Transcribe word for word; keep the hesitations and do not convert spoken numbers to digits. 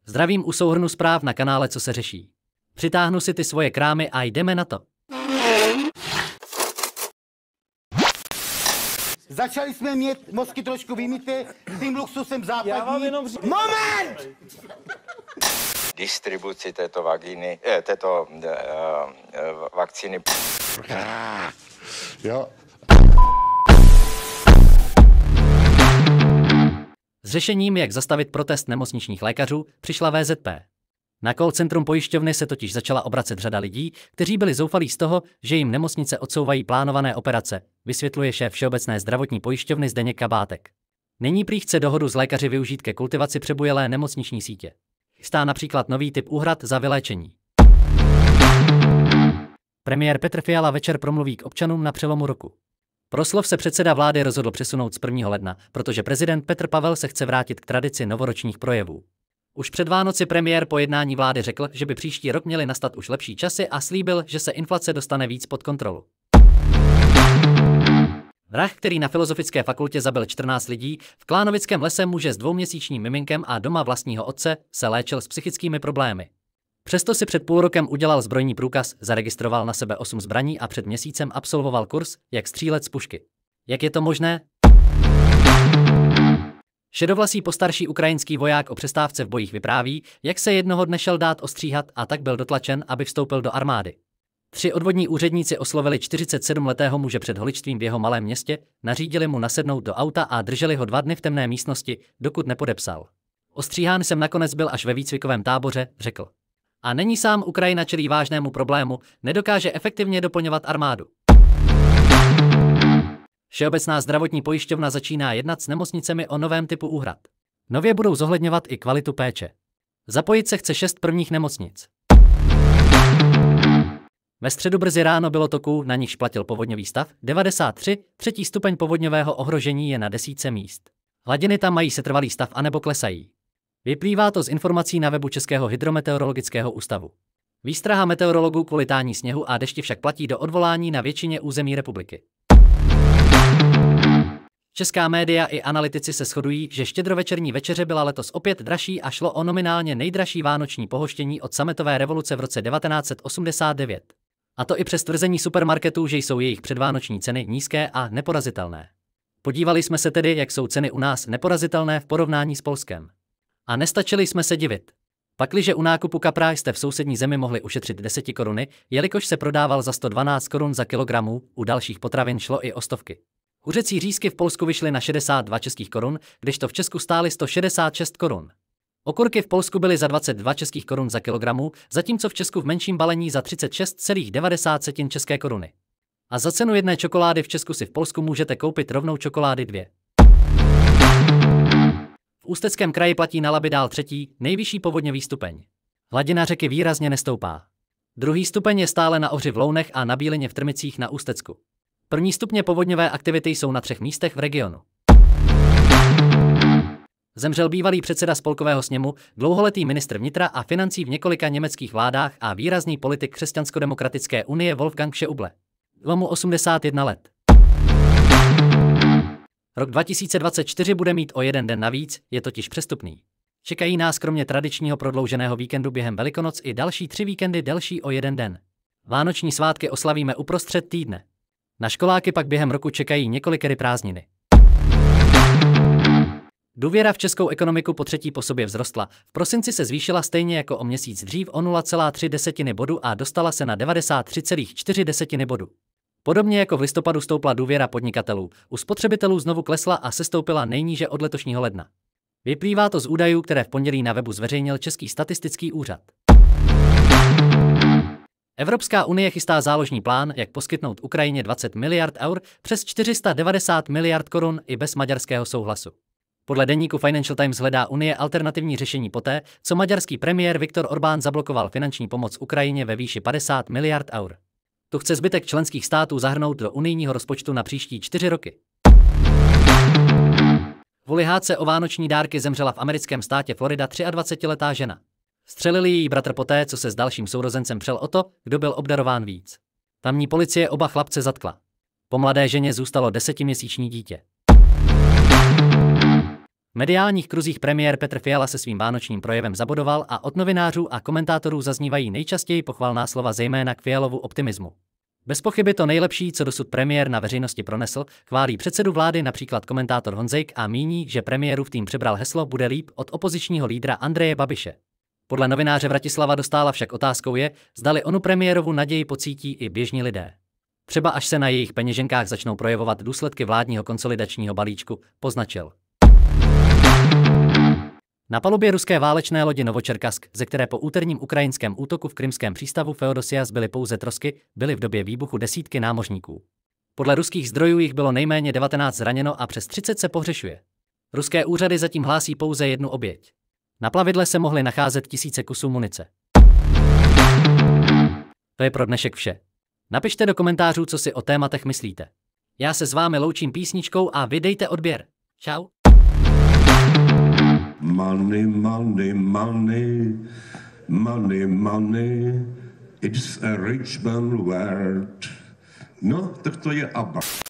Zdravím u souhrnu zpráv na kanále Co se řeší. Přitáhnu si ty svoje krámy a jdeme na to. Začali jsme mít mozky trošku vymité tím luxusem západní. Já vám jenom říkám. Moment! Distribuci této vagíny, eh, této uh, uh, vakcíny. Jo. S řešením, jak zastavit protest nemocničních lékařů, přišla V Z P. Na call centrum pojišťovny se totiž začala obracet řada lidí, kteří byli zoufalí z toho, že jim nemocnice odsouvají plánované operace, vysvětluje šéf Všeobecné zdravotní pojišťovny Zdeněk Kabátek. Nyní prý chce dohodu s lékaři využít ke kultivaci přebujelé nemocniční sítě. Chystá například nový typ úhrad za vyléčení. Premiér Petr Fiala večer promluví k občanům na přelomu roku. Proslov se předseda vlády rozhodl přesunout z prvního ledna, protože prezident Petr Pavel se chce vrátit k tradici novoročních projevů. Už před Vánoci premiér po jednání vlády řekl, že by příští rok měly nastat už lepší časy a slíbil, že se inflace dostane víc pod kontrolu. Vrah, který na Filozofické fakultě zabil čtrnáct lidí, v Klánovickém lese muže s dvouměsíčním miminkem a doma vlastního otce se léčil s psychickými problémy. Přesto si před půl rokem udělal zbrojní průkaz, zaregistroval na sebe osm zbraní a před měsícem absolvoval kurz, jak střílet z pušky. Jak je to možné? Šedovlasý postarší ukrajinský voják o přestávce v bojích vypráví, jak se jednoho dne šel dát ostříhat a tak byl dotlačen, aby vstoupil do armády. Tři odvodní úředníci oslovili čtyřicetisedmiletého muže před holičstvím v jeho malém městě, nařídili mu nasednout do auta a drželi ho dva dny v temné místnosti, dokud nepodepsal. Ostříhán jsem nakonec byl až ve výcvikovém táboře, řekl. A není sám, Ukrajina čelí vážnému problému, nedokáže efektivně doplňovat armádu. Všeobecná zdravotní pojišťovna začíná jednat s nemocnicemi o novém typu úhrad. Nově budou zohledňovat i kvalitu péče. Zapojit se chce šest prvních nemocnic. Ve středu brzy ráno bylo toků, na nichž platil povodňový stav, devadesát tři, třetí stupeň povodňového ohrožení je na desítce míst. Hladiny tam mají setrvalý stav anebo klesají. Vyplývá to z informací na webu Českého hydrometeorologického ústavu. Výstraha meteorologů kvůli tání sněhu a dešti však platí do odvolání na většině území republiky. Česká média i analytici se shodují, že štědrovečerní večeře byla letos opět dražší a šlo o nominálně nejdražší vánoční pohoštění od sametové revoluce v roce devatenáct set osmdesát devět. A to i přes tvrzení supermarketů, že jsou jejich předvánoční ceny nízké a neporazitelné. Podívali jsme se tedy, jak jsou ceny u nás neporazitelné v porovnání s Polskem. A nestačili jsme se divit. Pakliže u nákupu kapra jste v sousední zemi mohli ušetřit deset koruny, jelikož se prodával za sto dvanáct korun za kilogramu, u dalších potravin šlo i o stovky. Kuřecí řízky v Polsku vyšly na šedesát dva českých korun, kdežto v Česku stály sto šedesát šest korun. Okurky v Polsku byly za dvacet dva českých korun za kilogramu, zatímco v Česku v menším balení za třicet šest celá devadesát české koruny. A za cenu jedné čokolády v Česku si v Polsku můžete koupit rovnou čokolády dvě. V Ústeckém kraji platí na Labi dál třetí, nejvyšší povodňový stupeň. Hladina řeky výrazně nestoupá. Druhý stupeň je stále na Ohři v Lounech a na Bílině v Trmicích na Ústecku. První stupně povodňové aktivity jsou na třech místech v regionu. Zemřel bývalý předseda spolkového sněmu, dlouholetý ministr vnitra a financí v několika německých vládách a výrazný politik Křesťansko-demokratické unie Wolfgang Schäuble. Bylo mu osmdesát jedna let. Rok dva tisíce dvacet čtyři bude mít o jeden den navíc, je totiž přestupný. Čekají nás kromě tradičního prodlouženého víkendu během Velikonoc i další tři víkendy delší o jeden den. Vánoční svátky oslavíme uprostřed týdne. Na školáky pak během roku čekají několikery prázdniny. Důvěra v českou ekonomiku po třetí po sobě vzrostla. V prosinci se zvýšila stejně jako o měsíc dřív o nula celá tři bodu a dostala se na devadesát tři celá čtyři bodu. Podobně jako v listopadu stoupla důvěra podnikatelů, u spotřebitelů znovu klesla a sestoupila nejníže od letošního ledna. Vyplývá to z údajů, které v pondělí na webu zveřejnil Český statistický úřad. Evropská unie chystá záložní plán, jak poskytnout Ukrajině dvacet miliard eur přes čtyři sta devadesát miliard korun i bez maďarského souhlasu. Podle deníku Financial Times hledá Unie alternativní řešení poté, co maďarský premiér Viktor Orbán zablokoval finanční pomoc Ukrajině ve výši padesát miliard eur. Tu chce zbytek členských států zahrnout do unijního rozpočtu na příští čtyři roky. Kvůli hádce o vánoční dárky zemřela v americkém státě Florida dvacetiletá žena. Střelili její bratr poté, co se s dalším sourozencem přel o to, kdo byl obdarován víc. Tamní policie oba chlapce zatkla. Po mladé ženě zůstalo desetiměsíční dítě. mediálních kruzích premiér Petr Fiala se svým vánočním projevem zabodoval a od novinářů a komentátorů zaznívají nejčastěji pochvalná slova zejména k Fialovu optimismu. Bez pochyby to nejlepší, co dosud premiér na veřejnosti pronesl, chválí předsedu vlády například komentátor Honzejk a míní, že premiérův tým přebral heslo Bude líp od opozičního lídra Andreje Babiše. Podle novináře Vratislava Dostála však otázkou je, zdali onu premiérovu naději pocítí i běžní lidé. Třeba až se na jejich peněženkách začnou projevovat důsledky vládního konsolidačního balíčku, poznačil. Na palubě ruské válečné lodi Novočerkask, ze které po úterním ukrajinském útoku v krymském přístavu Feodosia zbyly pouze trosky, byly v době výbuchu desítky námořníků. Podle ruských zdrojů jich bylo nejméně devatenáct zraněno a přes třicet se pohřešuje. Ruské úřady zatím hlásí pouze jednu oběť. Na plavidle se mohly nacházet tisíce kusů munice. To je pro dnešek vše. Napište do komentářů, co si o tématech myslíte. Já se s vámi loučím písničkou a vy dejte odběr. Čau. Money, money, money, money, money, it's a rich man world. No, tak to je ABBA.